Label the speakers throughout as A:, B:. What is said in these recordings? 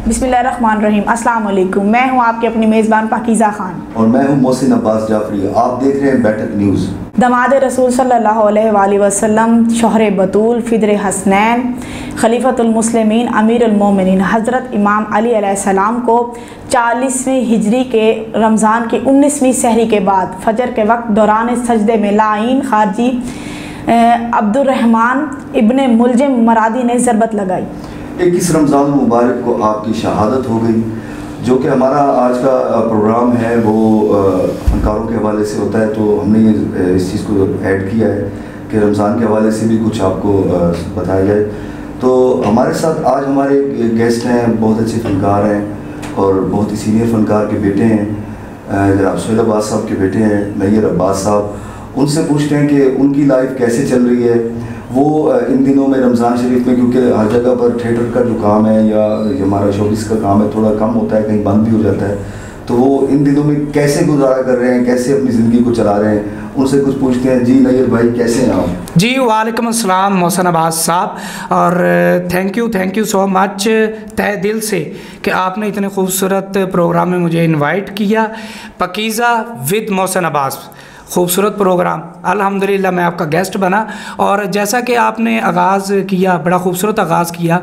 A: बिस्मिल्लाहिर्रहमानिर्रहीम। अस्सलाम वालेकुम। मैं हूं आपकी अपनी मेज़बान पाकीज़ा खान
B: और मैं हूं मोहसिन अब्बास जाफरी। आप देख रहे हैं बैठक न्यूज़।
A: दमाद रसूल सल्लल्लाहु अलैहि वसल्लम, शोहर बतूल, फिदर हसनैन, खलीफतुल मुस्लिमीन, अमीरुल मोमिनीन हज़रत इमाम अली अलैहिस्सलाम को 40वीं हिजरी के रमज़ान की 19वीं सहरी के बाद फजर के वक्त दौरान सजदे में लाइन खारजी अब्दुर्रहमान इब्ने मुलजिम मरादी ने ज़रबत लगाई।
B: 21 रमज़ान मुबारक को आपकी शहादत हो गई। जो कि हमारा आज का प्रोग्राम है वो फनकारों के हवाले से होता है, तो हमने ये इस चीज़ को ऐड किया है कि रमज़ान के हवाले से भी कुछ आपको बताया जाए। तो हमारे साथ आज हमारे गेस्ट हैं, बहुत अच्छे फनकार हैं और बहुत ही सीनियर फनकार के बेटे हैं। जनाब सुहेल अब्बास साहब के बेटे हैं नैयर अब्बास साहब। उनसे पूछते हैं कि उनकी लाइफ कैसे चल रही है। वो इन दिनों में रमज़ान शरीफ में, क्योंकि हर जगह पर थिएटर का जो काम है या हमारा शोबिस का काम है थोड़ा कम होता है, कहीं बंद भी हो जाता है, तो वो इन दिनों में कैसे गुजारा कर रहे हैं, कैसे अपनी ज़िंदगी को चला रहे हैं, उनसे कुछ पूछते हैं। जी नैयर भाई, कैसे हैं आप?
C: जी वालेकुम अस्सलाम मोहसिन अब्बास साहब, और थैंक यू सो मच तहे दिल से कि आपने इतने खूबसूरत प्रोग्राम में मुझे इनवाइट किया। पाकीज़ा विद मोहसिन अब्बास, खूबसूरत प्रोग्राम। अल्हम्दुलिल्लाह मैं आपका गेस्ट बना, और जैसा कि आपने आगाज़ किया, बड़ा खूबसूरत आगाज़ किया,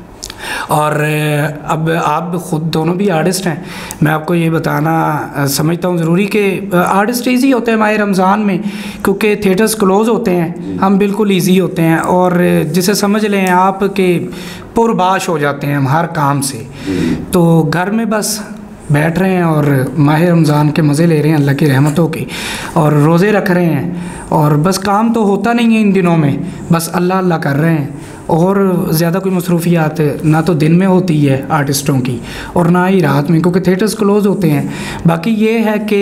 C: और अब आप ख़ुद दोनों भी आर्टिस्ट हैं। मैं आपको ये बताना समझता हूँ ज़रूरी कि आर्टिस्ट ईज़ी होते हैं माह रमज़ान में, क्योंकि थिएटर्स क्लोज़ होते हैं, हम बिल्कुल ईज़ी होते हैं, और जिसे समझ लें आप कि पुरबाश हो जाते हैं हम हर काम से। तो घर में बस बैठ रहे हैं और माह रमज़ान के मज़े ले रहे हैं अल्लाह की रहमतों की, और रोज़े रख रहे हैं, और बस काम तो होता नहीं है इन दिनों में, बस अल्लाह अल्लाह कर रहे हैं। और ज़्यादा कोई मसरूफियात ना तो दिन में होती है आर्टिस्टों की और ना ही रात में, क्योंकि थिएटर्स क्लोज़ होते हैं। बाकी ये है कि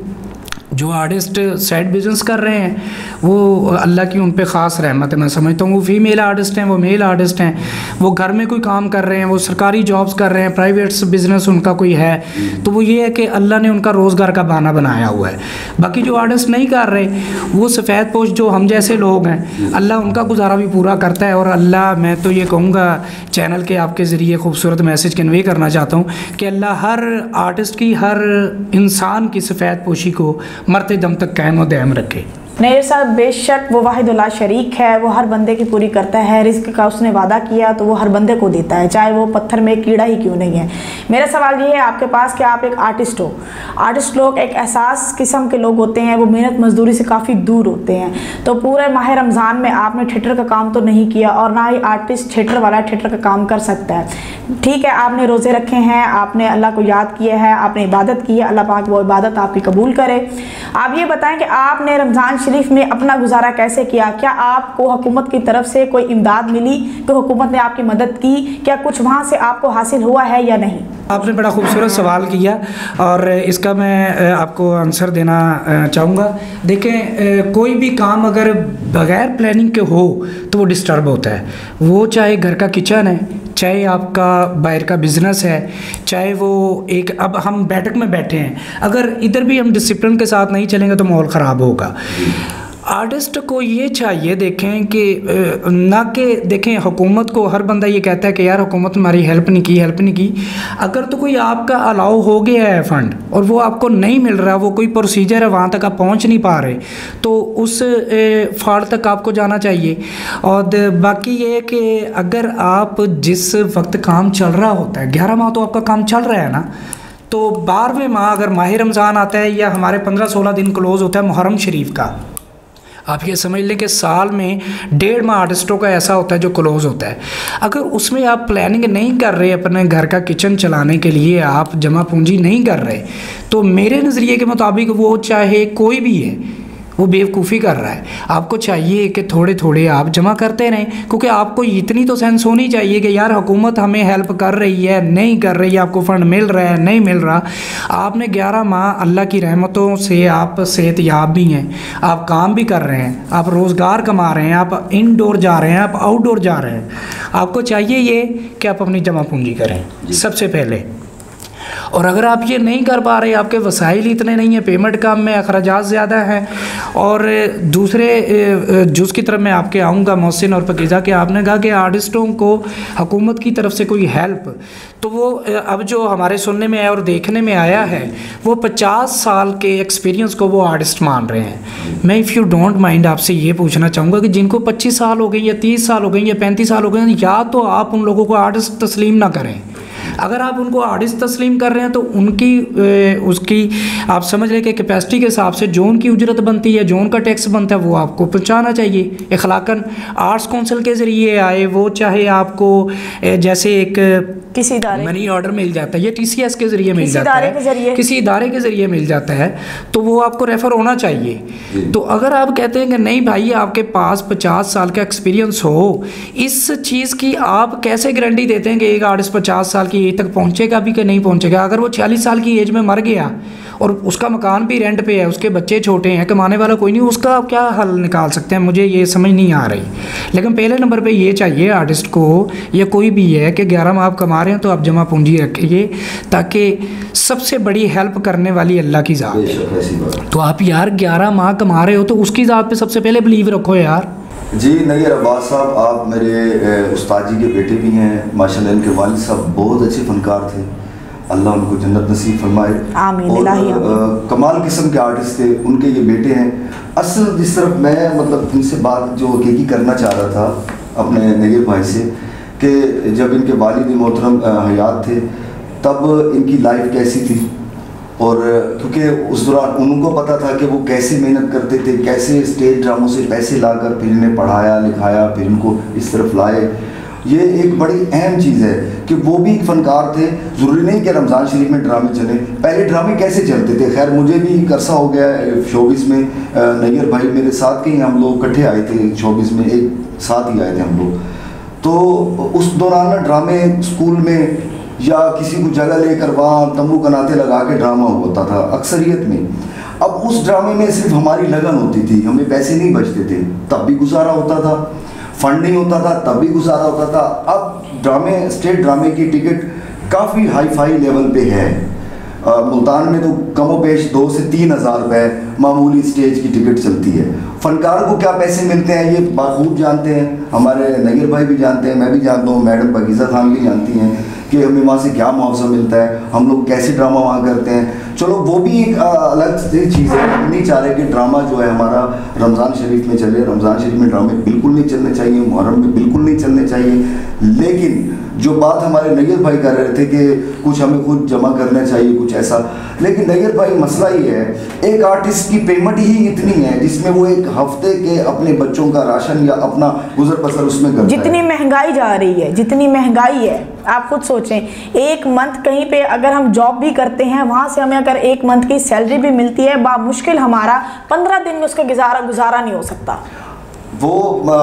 C: जो आर्टिस्ट साइड बिजनेस कर रहे हैं वो अल्लाह की उन पे ख़ास रहमत है। मैं समझता हूँ वो फीमेल आर्टिस्ट हैं, वो मेल आर्टिस्ट हैं, वो घर में कोई काम कर रहे हैं, वो सरकारी जॉब्स कर रहे हैं, प्राइवेट बिजनेस उनका कोई है, तो वो ये है कि अल्लाह ने उनका रोज़गार का बहाना बनाया हुआ है। बाकी जो आर्टिस्ट नहीं कर रहे वो सफ़ेद पोश जो हम जैसे लोग हैं, अल्लाह उनका गुजारा भी पूरा करता है। और अल्लाह, मैं तो ये कहूँगा चैनल के आपके ज़रिए खूबसूरत मैसेज कन्वे करना चाहता हूँ कि अल्लाह हर आर्टिस्ट की, हर इंसान की सफ़ेद पोशी को मरते दम तक कायम और दायम रखे।
A: नैयर साहब, बेशक वो वाहिदुल्लाह शरीक है, वो हर बंदे की पूरी करता है। रिज़्क का उसने वादा किया तो वो हर बंदे को देता है, चाहे वो पत्थर में कीड़ा ही क्यों नहीं है। मेरा सवाल ये है आपके पास कि आप एक आर्टिस्ट हो। आर्टिस्ट लोग एक एहसास किस्म के लोग होते हैं, वो मेहनत मजदूरी से काफ़ी दूर होते हैं। तो पूरे माह रमज़ान में आपने थिएटर का काम तो नहीं किया, और ना ही आर्टिस्ट थिएटर वाला थिएटर का काम कर सकता है। ठीक है, आपने रोज़े रखे हैं, आपने अल्लाह को याद किया है, आपने इबादत की है, अल्लाह पाक वो इबादत आपकी कबूल करे। आप ये बताएं कि आपने रमज़ान शरीफ में अपना गुजारा कैसे किया? क्या आपको हुकूमत की तरफ से कोई इमदाद मिली, कि हुकूमत ने आपकी मदद की? क्या कुछ वहाँ से आपको हासिल हुआ है या नहीं?
C: आपने बड़ा खूबसूरत सवाल किया और इसका मैं आपको आंसर देना चाहूँगा। देखें, कोई भी काम अगर बग़ैर प्लानिंग के हो तो वो डिस्टर्ब होता है। वो चाहे घर का किचन है, चाहे आपका बाहर का बिज़नेस है, चाहे वो एक, अब हम बैठक में बैठे हैं, अगर इधर भी हम डिसिप्लिन के साथ नहीं चलेंगे तो माहौल ख़राब होगा। आर्टिस्ट को ये चाहिए देखें कि ना कि देखें हुकूमत को, हर बंदा ये कहता है कि यार हुकूमत हमारी हेल्प नहीं की। अगर तो कोई आपका अलाउ हो गया है फ़ंड और वो आपको नहीं मिल रहा, वो कोई प्रोसीजर है वहाँ तक आप पहुँच नहीं पा रहे, तो उस फाड़ तक आपको जाना चाहिए। और बाकी ये है कि अगर आप जिस वक्त काम चल रहा होता है, 11 माह तो आपका काम चल रहा है ना, तो 12वें माह अगर माह रमज़ान आता है या हमारे 15-16 दिन क्लोज़ होता है मुहर्रम शरीफ का, आप ये समझ लें कि साल में 1.5 माह आर्टिस्टों का ऐसा होता है जो क्लोज़ होता है। अगर उसमें आप प्लानिंग नहीं कर रहे, अपने घर का किचन चलाने के लिए आप जमा पूंजी नहीं कर रहे, तो मेरे नज़रिए के मुताबिक वो चाहे कोई भी है वो बेवकूफ़ी कर रहा है। आपको चाहिए कि थोड़े थोड़े आप जमा करते रहें, क्योंकि आपको इतनी तो सेंस होनी चाहिए कि यार हुकूमत हमें हेल्प कर रही है, नहीं कर रही है, आपको फ़ंड मिल रहा है, नहीं मिल रहा। आपने 11 माह अल्लाह की रहमतों से आप सेहतयाब भी हैं, आप काम भी कर रहे हैं, आप रोज़गार कमा रहे हैं, आप इनडोर जा रहे हैं, आप आउटडोर जा रहे हैं। आपको चाहिए ये कि आप अपनी जमा पूंजी करें सबसे पहले। और अगर आप ये नहीं कर पा रहे, आपके वसाइल इतने नहीं हैं, पेमेंट कम है, अखराजात ज़्यादा हैं, और दूसरे जुज़ की तरफ मैं आपके आऊँगा मोहसिन और पकीज़ा, कि आपने कहा कि आर्टिस्टों को हुकूमत की तरफ से कोई हेल्प, तो वो अब जो हमारे सुनने में आया और देखने में आया है, वो 50 साल के एक्सपीरियंस को वो आर्टिस्ट मान रहे हैं। मैं इफ़ यू डोंट माइंड आपसे ये पूछना चाहूँगा कि जिनको 25 साल हो गए या 30 साल हो गए या 35 साल हो गए, या तो आप उन लोगों को आर्टिस्ट तस्लीम ना करें। अगर आप उनको आर्टिस्ट तस्लीम कर रहे हैं तो उनकी उसकी आप समझ लें कि कैपेसिटी के हिसाब से जो उनकी उजरत बनती है, जो उनका टैक्स बनता है, वो आपको पहुँचाना चाहिए इखलाकन। आर्ट्स काउंसिल के ज़रिए आए वो, चाहे आपको जैसे एक
A: किसी
C: मनी ऑर्डर मिल जाता है, ये TCS के ज़रिए मिल जाता है, किसी इदारे के ज़रिए मिल जाता है, तो वो आपको रेफ़र होना चाहिए। तो अगर आप कहते हैं कि नहीं भाई आपके पास 50 साल का एक्सपीरियंस हो, इस चीज़ की आप कैसे गारंटी देते हैं कि एक आर्टिस्ट 50 साल की एज तक पहुंचेगा भी कि नहीं पहुंचेगा? अगर वो 40 साल की एज में मर गया और उसका मकान भी रेंट पे है, उसके बच्चे छोटे हैं, कमाने वाला कोई नहीं, उसका आप क्या हल निकाल सकते हैं? मुझे ये समझ नहीं आ रही। लेकिन पहले नंबर पे ये चाहिए आर्टिस्ट को, या कोई भी है, कि 11 माह आप कमा रहे हैं तो आप जमा पूंजी रखिए, ताकि सबसे बड़ी हेल्प करने वाली अल्लाह की ज़ात है। तो आप यार 11 माह कमा रहे हो तो उसकी ज़ात पे सबसे पहले बिलीव रखो यार।
B: जी नैयर अब्बास साहब, आप मेरे उस्ताद जी के बेटे भी हैं माशाल्लाह। इनके वालिद साहब बहुत अच्छे फनकार थे, अल्लाह उनको जन्नत नसीब फरमाए।
A: आमीन।
B: और कमाल किस्म के आर्टिस्ट थे, उनके ये बेटे हैं। असल जिस तरफ मैं मतलब इनसे बात जो हकीकी करना चाह रहा था अपने नैयर भाई से, कि जब इनके वालिद मोहतरम हयात थे तब इनकी लाइफ कैसी थी, और क्योंकि उस दौरान उनको पता था कि वो कैसे मेहनत करते थे, कैसे स्टेज ड्रामों से पैसे लाकर फिर इन्हें पढ़ाया लिखाया, फिर इनको इस तरफ लाए। ये एक बड़ी अहम चीज़ है कि वो भी एक फ़नकार थे। ज़रूरी नहीं कि रमज़ान शरीफ में ड्रामे चले, पहले ड्रामे कैसे चलते थे। खैर मुझे भी एक अरसा हो गया शोबिस में, नैयर भाई मेरे साथ के ही, हम लोग इकट्ठे आए थे शोबिस में, एक साथ ही आए थे हम लोग। तो उस दौरान ड्रामे स्कूल में या किसी को जगह लेकर वहाँ तंबू कनाते लगा के ड्रामा होता था अक्सरियत में। अब उस ड्रामे में सिर्फ हमारी लगन होती थी, हमें पैसे नहीं बचते थे, तब भी गुजारा होता था। फंड नहीं होता था तब भी गुजारा होता था। अब ड्रामे, स्टेट ड्रामे की टिकट काफ़ी हाई फाई लेवल पे है। मुल्तान में तो कमो पेश 2 से 3 हज़ार रुपये मामूली स्टेज की टिकट चलती है। फ़नकार को क्या पैसे मिलते हैं ये बाखूब जानते हैं, हमारे नैयर भाई भी जानते हैं, मैं भी जानता हूँ, मैडम पकीज़ा खान भी जानती हैं कि हमें वहाँ से क्या मुआवजा मिलता है, हम लोग कैसे ड्रामा वहाँ करते हैं। चलो वो भी एक अलग चीज़ है। हम नहीं चाह रहे कि ड्रामा जो है हमारा रमज़ान शरीफ में चले। रमज़ान शरीफ में ड्रामे बिल्कुल नहीं चलने चाहिए, मुहर्रम में बिल्कुल नहीं चलने चाहिए। लेकिन जो बात हमारे नैयर भाई कर रहे थे कि कुछ हमें खुद जमा करना चाहिए, कुछ ऐसा, लेकिन नैयर भाई मसला ये है, एक आर्टिस्ट की पेमेंट ही इतनी है जिसमें वो एक हफ्ते के अपने बच्चों का राशन या अपना गुजर बसर उसमें करता है।
A: जितनी महंगाई जा रही है, जितनी महंगाई है, आप खुद सोचें, एक मंथ कहीं पे अगर हम जॉब भी करते हैं, वहाँ से हमें अगर एक मंथ की सैलरी भी मिलती है, बामुश्किल हमारा 15 दिन में उसका गुजारा नहीं हो सकता।
B: वो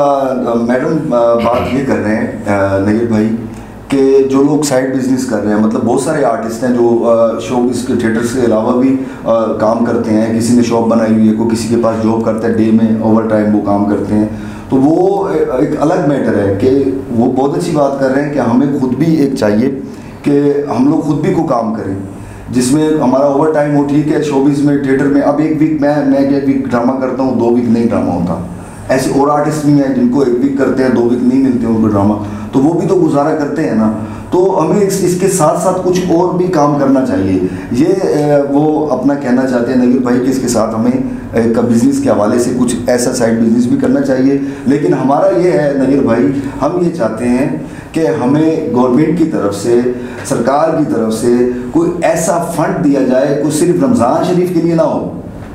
B: मैडम बात ये कर रहे हैं नैयर भाई कि जो लोग साइड बिजनेस कर रहे हैं, मतलब बहुत सारे आर्टिस्ट हैं जो शो इसके थिएटर्स के अलावा भी काम करते हैं। किसी ने शॉप बनाई हुई है, कोई किसी के पास जॉब करता है, डे में ओवर टाइम वो काम करते हैं। तो वो एक अलग मैटर है कि वो बहुत अच्छी बात कर रहे हैं कि हमें खुद भी एक चाहिए कि हम लोग खुद भी को काम करें जिसमें हमारा ओवर टाइम हो। ठीक है, शोबिज़ में थिएटर में अब एक वीक मैं एक वीक ड्रामा करता हूँ, 2 वीक नहीं ड्रामा होता। ऐसे और आर्टिस्ट भी हैं जिनको 1 वीक करते हैं, 2 वीक नहीं मिलते उनको ड्रामा, तो वो भी तो गुजारा करते हैं ना। तो हमें इसके साथ साथ कुछ और भी काम करना चाहिए। ये वो अपना कहना चाहते हैं नैयर भाई कि इसके साथ हमें एक बिज़नेस के हवाले से कुछ ऐसा साइड बिजनेस भी करना चाहिए। लेकिन हमारा ये है नैयर भाई, हम ये चाहते हैं कि हमें गवर्नमेंट की तरफ से, सरकार की तरफ से कोई ऐसा फंड दिया जाए, कोई सिर्फ रमज़ान शरीफ के लिए ना हो,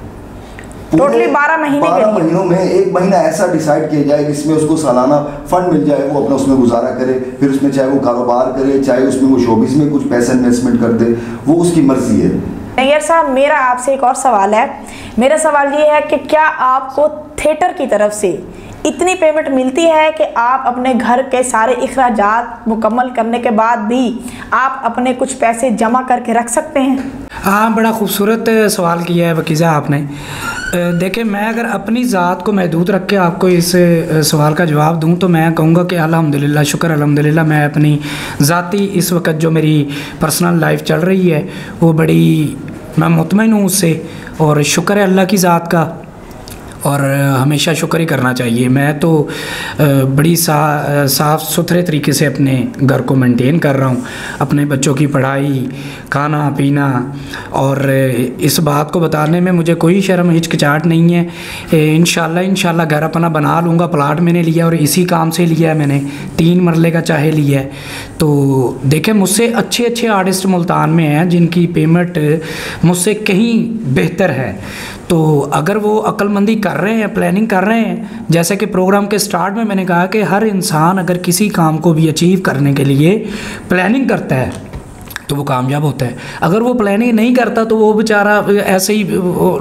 A: टोटली 12
B: महीनों में 1 महीना ऐसा डिसाइड किया जाए जिसमें उसको सालाना फंड मिल जाए, वो अपना उसमें गुजारा करे, फिर उसमें चाहे वो कारोबार करे, चाहे उसमें वो शोबिज़ में कुछ पैसा इन्वेस्टमेंट कर दे, वो उसकी मर्जी है।
A: नैयर साहब, मेरा आपसे एक और सवाल है। मेरा सवाल ये है कि क्या आपको थिएटर की तरफ से इतनी पेमेंट मिलती है कि आप अपने घर के सारे अखराजात मुकम्मल करने के बाद भी आप अपने कुछ पैसे जमा करके रख सकते हैं?
C: हाँ, बड़ा खूबसूरत सवाल किया है वकीज़ा आपने। देखिए, मैं अगर अपनी ज़ात को महदूद रख के आपको इस सवाल का जवाब दूं तो मैं कहूँगा कि अल्हम्दुलिल्लाह, शुक्र अल्हम्दुलिल्लाह, मैं अपनी ज़ाती इस वक्त जो मेरी पर्सनल लाइफ चल रही है वो बड़ी, मैं मुतमईन हूँ उससे, और शुक्र है अल्लाह की ज़ात का, और हमेशा शुक्र ही करना चाहिए। मैं तो बड़ी साफ़ सुथरे तरीके से अपने घर को मेंटेन कर रहा हूँ, अपने बच्चों की पढ़ाई, खाना पीना, और इस बात को बताने में मुझे कोई शर्म हिचकिचाहट नहीं है। इंशाल्लाह घर अपना बना लूँगा। प्लाट मैंने लिया और इसी काम से लिया है मैंने, 3 मरले का चाहे लिया है। तो देखें, मुझसे अच्छे आर्टिस्ट मुल्तान में हैं जिनकी पेमेंट मुझसे कहीं बेहतर है। तो अगर वो अक्लमंदी कर रहे हैं, प्लानिंग कर रहे हैं, जैसे कि प्रोग्राम के स्टार्ट में मैंने कहा कि हर इंसान अगर किसी काम को भी अचीव करने के लिए प्लानिंग करता है तो वो कामयाब होता है। अगर वो प्लानिंग नहीं करता तो वो बेचारा ऐसे ही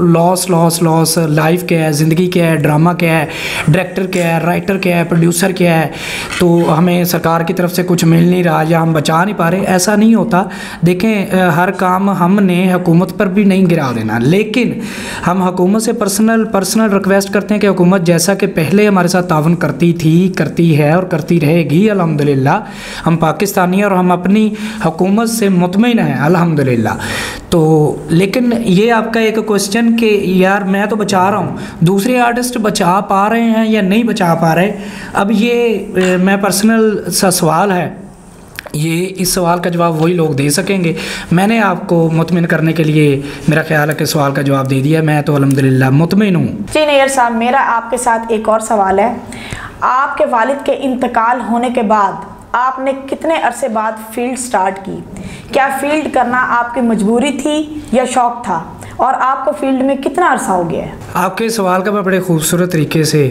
C: लॉस। लाइफ क्या है, ज़िंदगी क्या है, ड्रामा क्या है, डायरेक्टर क्या है, राइटर क्या है, प्रोड्यूसर क्या है, तो हमें सरकार की तरफ से कुछ मिल नहीं रहा या हम बचा नहीं पा रहे, ऐसा नहीं होता। देखें, हर काम हमने हुकूमत पर भी नहीं गिरा देना, लेकिन हम हुकूमत से पर्सनल रिक्वेस्ट करते हैं कि हुकूमत जैसा कि पहले हमारे साथ तावन करती थी, करती है और करती रहेगी, अल्हम्दुलिल्लाह हम पाकिस्तानी हैं और हम अपनी हुकूमत से मुतमईन है अल्हम्दुलिल्लाह। तो लेकिन ये आपका एक क्वेश्चन कि यार मैं तो बचा रहा हूँ, दूसरे आर्टिस्ट बचा पा रहे हैं या नहीं बचा पा रहे, अब ये मैं पर्सनल सा सवाल है, ये इस सवाल का जवाब वही लोग दे सकेंगे। मैंने आपको मुतमिन करने के लिए मेरा ख्याल है कि सवाल का जवाब दे दिया। मैं तो अल्हम्दुलिल्लाह मुतमिन हूँ।
A: जी नैयर साहब, मेरा आपके साथ एक और सवाल है। आपके वालिद के इंतकाल होने के बाद आपने कितने अरसे बाद फील्ड स्टार्ट की? क्या फील्ड करना आपकी मजबूरी थी या शौक़ था? और आपको फील्ड में कितना अरसा हो गया है?
C: आपके सवाल का मैं बड़े खूबसूरत तरीके से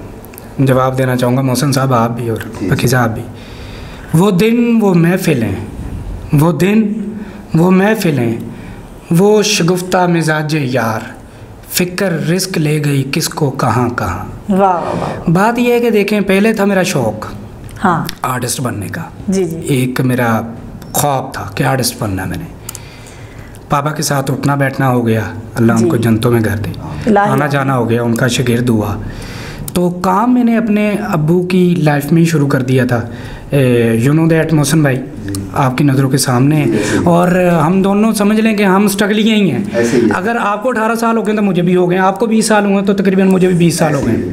C: जवाब देना चाहूँगा मोहसिन साहब, आप भी और पकीज़ा आप भी। वो दिन वो महफ़िलें, वो दिन वो महफ़िलें, वो शगुफ्ता मिजाज यार, फ़िक्र रिस्क ले गई किसको कहाँ कहाँ।
A: वाह।
C: बात यह है कि देखें, पहले था मेरा शौक़,
A: हाँ,
C: आर्टिस्ट बनने का।
A: जी।
C: एक मेरा ख्वाब था कि आर्टिस्ट बनना। मैंने पापा के साथ उठना बैठना हो गया, अल्लाह उनको जन्नतों में घर दे, आना जाना हो गया, उनका शागिर्द हुआ। तो काम मैंने अपने अब्बू की लाइफ में ही शुरू कर दिया था। यू नो दैट मोहसिन भाई, आपकी नज़रों के सामने, और हम दोनों समझ लें कि हम स्ट्रगलियाँ ही हैं। अगर आपको 18 साल हो गए तो मुझे भी हो गए, आपको 20 साल हुए तो तकरीबन मुझे भी 20 साल हो गए।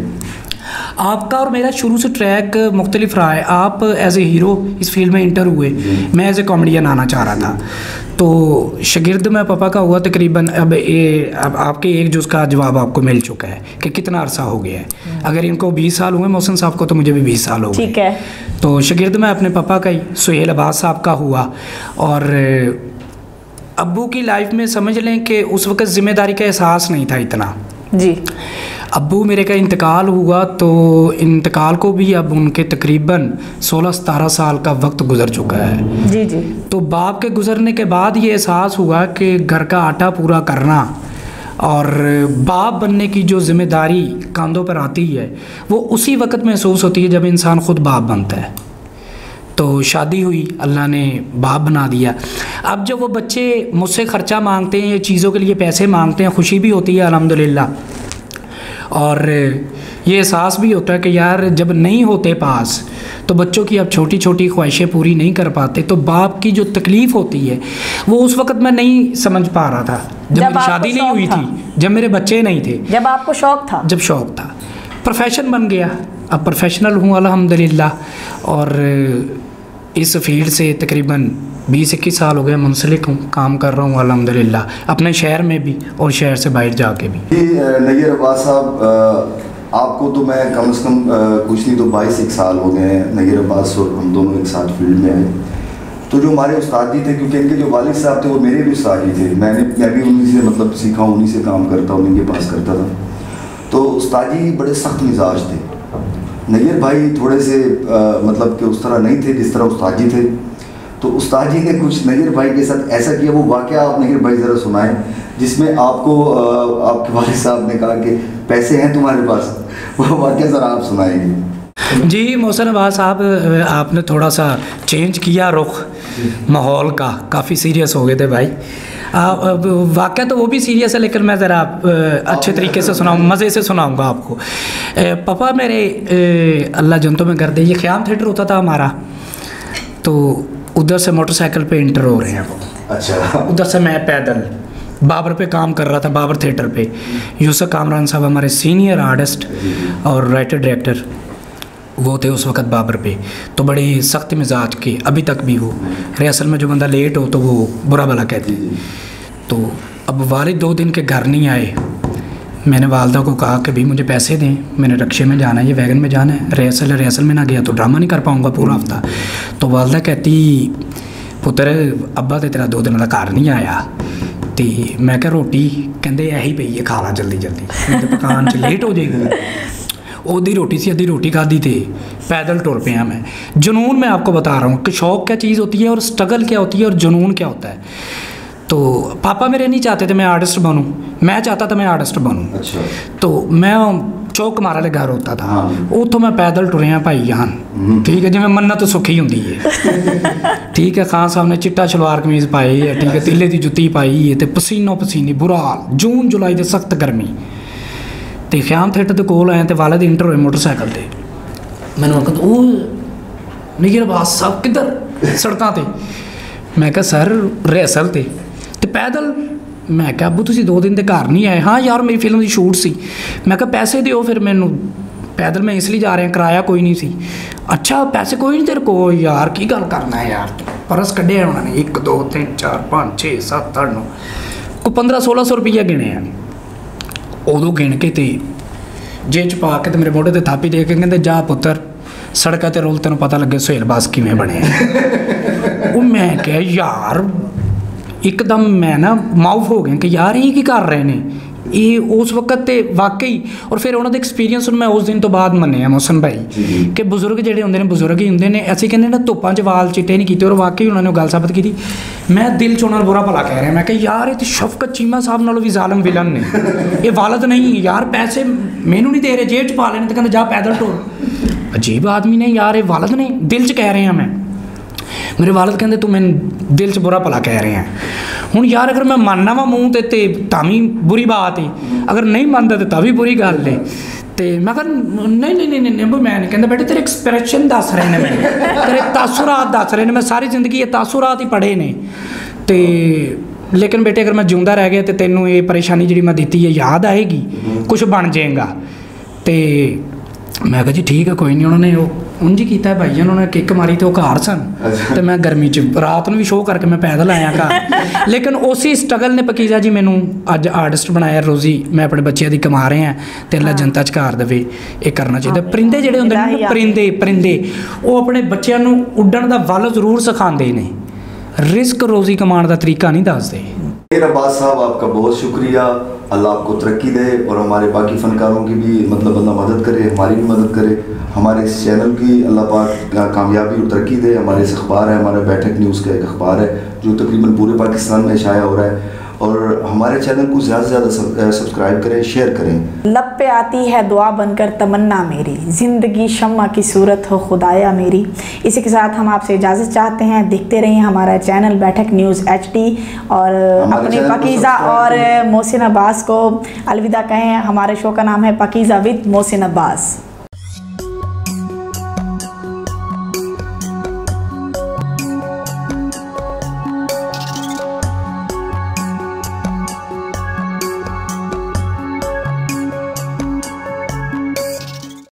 C: आपका और मेरा शुरू से ट्रैक मुख्तलिफ रहा है। आप एज ए हीरो इस फील्ड में इंटर हुए, मैं एज ए कॉमेडियन आना चाह रहा था। तो शागिर्द मैं पापा का हुआ तकरीबन, अब आपके एक जुज़ का जवाब आपको मिल चुका है कि कितना अरसा हो गया है। अगर इनको 20 साल हुए मोहसिन साहब को, तो मुझे भी 20 साल हो गए।
A: ठीक है।
C: तो शागिर्द मैं अपने पापा का ही सुहेल अब्बास साहब का हुआ। और अब्बू की लाइफ में समझ लें कि उस वक़्त ज़िम्मेदारी का एहसास नहीं था इतना।
A: जी।
C: अब्बू मेरे का इंतकाल हुआ तो इंतकाल को भी अब उनके तकरीबन 16-17 साल का वक्त गुजर चुका है।
A: जी।
C: तो बाप के गुजरने के बाद ये एहसास हुआ कि घर का आटा पूरा करना और बाप बनने की जो ज़िम्मेदारी कंधों पर आती है वो उसी वक्त महसूस होती है जब इंसान ख़ुद बाप बनता है। तो शादी हुई, अल्लाह ने बाप बना दिया। अब जब वो बच्चे मुझसे ख़र्चा मांगते हैं या चीज़ों के लिए पैसे मांगते हैं, खुशी भी होती है अल्हम्दुलिल्लाह, और ये एहसास भी होता है कि यार जब नहीं होते पास तो बच्चों की अब छोटी छोटी ख्वाहिशें पूरी नहीं कर पाते, तो बाप की जो तकलीफ़ होती है वो उस वक़्त मैं नहीं समझ पा रहा था जब मेरी शादी नहीं हुई थी, जब मेरे बच्चे नहीं थे,
A: जब आपको शौक़ था।
C: जब शौक़ था, प्रोफेशन बन गया, अब प्रोफेशनल हूँ अल्हम्दुलिल्लाह। और इस फील्ड से तकरीबन 20-21 साल हो गए मुंसलिक हूँ, काम कर रहा हूँ अल्हम्दुलिल्लाह, अपने शहर में भी और शहर से बाहर जाके भी।
B: नैयर अब्बास साहब, आपको तो मैं कम से कम कुछ नहीं तो 22 साल हो गए हैं नैयर अब्बास और हम दोनों एक साथ फील्ड में आए। तो जो हमारे उस्ताद जी थे, क्योंकि इनके जो वालिद साहब थे वो मेरे भी उस्ताद जी थे, मैं भी उन्हीं से मतलब सीखा, उन्हीं से काम करता, उन्हीं के पास करता था। तो उस्ताद जी बड़े सख्त मिजाज थे। नैयर भाई थोड़े से मतलब कि उस तरह नहीं थे जिस तरह उस्ताद जी थे। तो उस्ताद जी ने कुछ नैयर भाई के साथ ऐसा किया, वो वाक़या आप नैयर भाई ज़रा सुनाएं, जिसमें आपको आपके वालिद साहब ने कहा कि पैसे हैं तुम्हारे पास, वो वाक़या ज़रा आप सुनाएंगे।
C: जी मोहसिन अब्बास साहब, आपने थोड़ा सा चेंज किया रुख माहौल का, काफ़ी सीरियस हो गए थे भाई। वाक़या तो वो भी सीरियस है, लेकिन मैं ज़रा अच्छे तरीके से सुनाऊँ, मज़े से सुनाऊँगा आपको। पापा मेरे अल्लाह जंतों में कर दे, ये ख़याम थिएटर होता था हमारा, तो उधर से मोटरसाइकिल पे इंटर हो रहे हैं वो।
B: अच्छा।
C: उधर से मैं पैदल बाबर पे काम कर रहा था, बाबर थिएटर पे। यूसुफ कामरान साहब हमारे सीनियर आर्टिस्ट और राइटर डायरेक्टर वो थे उस वक़्त बाबर पे, तो बड़ी सख्त मिजाज के, अभी तक भी वो रिहर्सल में जो बंदा लेट हो तो वो बुरा भला कहते हैं। तो अब वालिद 2 दिन के घर नहीं आए, मैंने वालदा को कहा कि भाई मुझे पैसे दें, मैंने रक्शे में जाना है, ये वैगन में जाना है, रिहर्सल में ना गया तो ड्रामा नहीं कर पाऊँगा पूरा हफ्ता। तो वालदा कहती पुत्र अब्बा तो तेरा 2 दिन का घर नहीं आया, तो मैं क्या रोटी कहते यही पई है, खा ला जल्दी जल्दी, तो पकान च लेट हो जाएगी। ओदी रोटी सी, अद्धी रोटी खाधी थी, पैदल टुर पे मैं। जुनून मैं आपको बता रहा हूँ कि शौक़ क्या चीज़ होती है और स्ट्रगल क्या होती है और जुनून क्या होता है। तो पापा मेरे नहीं चाहते थे मैं आर्टिस्ट बनूं, मैं चाहता था मैं आर्टिस्ट बनूं।
B: अच्छा।
C: तो मैं चौक मारा ले घर होता था, उतो मैं पैदल टुरिया भाई जान, ठीक है, जिवें मन्नत तो सुखी होंगी है। ठीक है, खान साहब ने चिट्टा शलवार कमीज पाई है, ठीक है, तीले की जुत्ती पाई है, तो पसीनो पसीनी बुरा हाल, जून जुलाई की सख्त गर्मी। तो ख़याम थिएटर के कोल आए तो वाले इंटर होए मोटरसाइकिल से, मैंने आखिया ओ निगर अब्बास साहब किधर सड़कों पर। मैं क्या सर रिहर्सल ते पैदल। मैं क्या अबू तुसी 2 दिन के घर नहीं आए? हाँ यार मेरी फिल्म की शूट सी। मैं क्या पैसे दिओ फिर मैनू, पैदल मैं इसलिए जा रहे हैं, किराया कोई नहीं सी। अच्छा पैसे कोई नहीं तेरे को? यार की गल करना है यार, परस कढ़े उन्होंने 1 2 3 4 5 6 7 8 9 को 1500-1600 रुपया गिने हैं। उदों गिन के ते जेब च पा के ते मेरे मोढ़े ते थापी दे के कहते जा पुत्र सड़क ते रोल तेन पता लगे सुहेल बास किवें बने। मैं क्या यार एकदम मैं ना माउफ हो गया कि यार ये की कर रहे हैं ये उस वक्त ते वाकई। और फिर उन्होंने एक्सपीरियंस मैं उस दिन तो बाद मन्निया मोहसिन भाई कि बुजुर्ग जोड़े होंगे ने बुजुर्ग ही होंगे ने, ऐसे कहते ना धुप्पां च वाल चिट्टे नहीं किए, और वाकई उन्होंने गल साबित की। मैं दिल चों बुरा भला कह रहा, मैं यार ये तो शफकत चीमा साहब नालों भी जालम विलन ने, ये वालद नहीं यार, पैसे मैनू नहीं दे रहे, जेब च पा लेने तो कहते जा पैदल टुर। अजीब आदमी ने यार, ये वालद नहीं, दिल च कह रहे हैं मैं। मेरे वालद कहते तू मैंने दिल च बुरा भला कह रहे हैं। हुण यार अगर मैं मानना वा मूँह ते तां बुरी बात है, अगर नहीं मानता तो भी बुरी गल है। तो मैं कहा नहीं मैं नहीं कहता बेटे तेरे एक्सप्रैशन दस रहे हैं, मैं तेरे तासुरात दस रहे हैं, मैं सारी जिंदगी ये तासुरात ही पढ़े ने। तो लेकिन बेटे अगर मैं जिंदा रह गया तो तेनों ये परेशानी जी मैं दी है याद आएगी, कुछ बन जाएगा। तो मैं कहा जी ठीक है कोई नहीं। उन्होंने उंज ही किया भाई, उन्होंने किक मारी तो घर सन, तो मैं गर्मी च रात में भी शो करके मैं पैदल आया घर। लेकिन उसी स्ट्रगल ने पकीजा जी मैनू अज आर्टिस्ट बनाया, रोज़ी मैं अपने बच्चों की कमा रहे हैं, तो अल्लाह जनता च घर देवे, ये करना चाहिए। परिंदे जोड़े होंगे परिंदे वो अपने बच्चों को उड्डण का वल जरूर सिखाते हैं, रिस्क रोज़ी कमाने का तरीका नहीं दसते।
B: अब्बास साहब आपका बहुत शुक्रिया, अल्लाह आपको तरक्की दे और हमारे बाकी फ़नकारों की भी मतलब अल्लाह मदद करे, हमारी भी मदद करे, हमारे इस चैनल की अल्लाह पाक कामयाबी और तरक्की दे। हमारे इस अखबार है, हमारे बैठक न्यूज़ का एक अखबार है जो तकरीबन पूरे पाकिस्तान में शाया हो रहा है, और हमारे चैनल को ज़्यादा से ज़्यादा सब्सक्राइब करें, शेयर करें।
A: लब पे आती है दुआ बनकर तमन्ना मेरी, ज़िंदगी शम्मा की सूरत हो खुदाया मेरी। इसी के साथ हम आपसे इजाज़त चाहते हैं, देखते रहिए हमारा चैनल बैठक न्यूज़ HD, और अपनी पकीज़ा और मोहसिन अब्बास को अलविदा कहें। हमारे शो का नाम है पकीज़ा विद मोहसिन अब्बास।